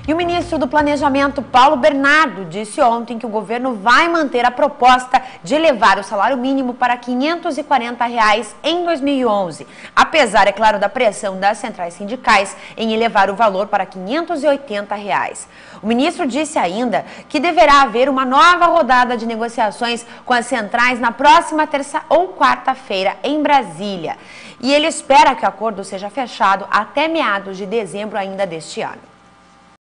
E o ministro do Planejamento, Paulo Bernardo, disse ontem que o governo vai manter a proposta de elevar o salário mínimo para R$ 540 em 2011, apesar, é claro, da pressão das centrais sindicais em elevar o valor para R$ 580. O ministro disse ainda que deverá haver uma nova rodada de negociações com as centrais na próxima terça ou quarta-feira em Brasília. E ele espera que o acordo seja fechado até meados de dezembro ainda deste ano.